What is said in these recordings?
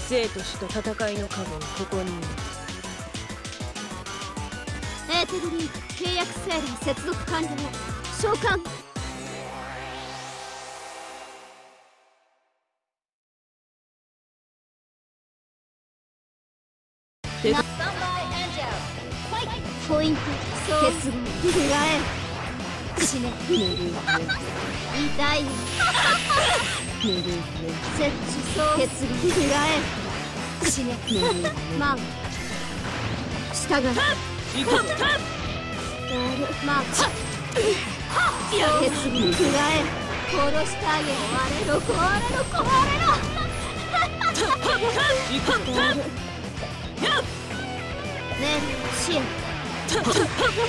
生と死と戦いのカゴン、ここにいる。 エーテルリーグ契約精霊接続完了。召喚。ポイント結合くらえ死ね痛いよ設置そう結合くらえ死ねマン従えマン結合くらえ殺してあげる我の壊れろ壊れろねえ支援行くぞ。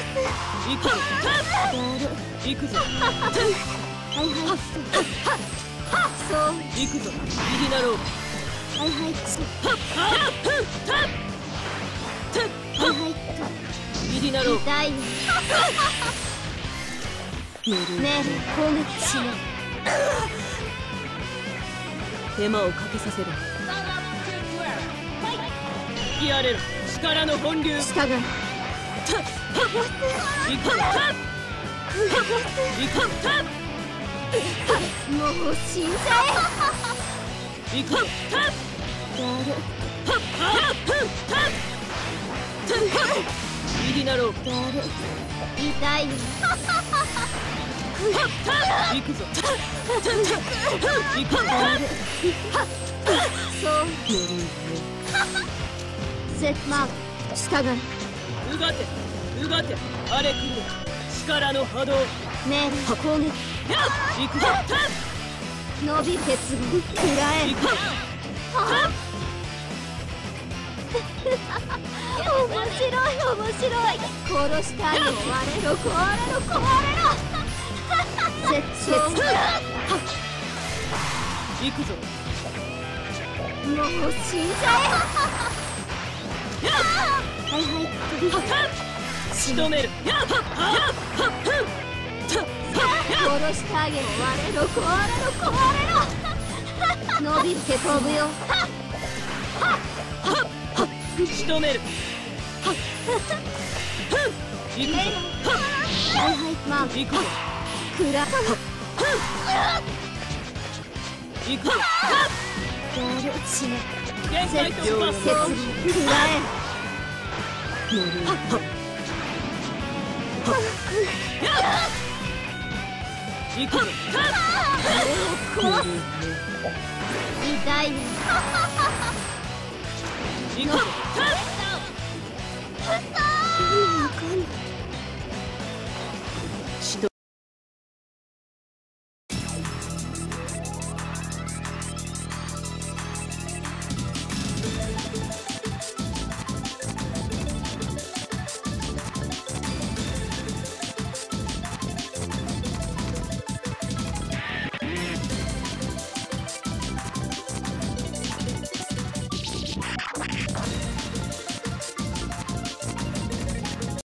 はいはいそう行くぞ。右になろう。 はいはいはいはい右になろう。 痛いねえ攻撃しない手間をかけさせる。やれろ力の本流。 従えもう死んじゃえ右になろう。 痛いよ行くぞ。 そうセッマン従えうがてうがて荒れくる力の波動。 ねえ攻撃行くぞ。 伸び鉄分くらえ面白い面白い殺してあげる我の壊れろ壊れろ絶滅行くぞ。 もう死んじゃえはいはい飛び仕留める。 殺してあげる我の壊れろ壊れろ伸びて飛ぶよ仕留める。行くぞ。 はいはいまあ行くぞ。 くら行くぞ。 死ね限界突破。 設備くらえ行くぞ。 壊す痛いね行くぞ。 わかんない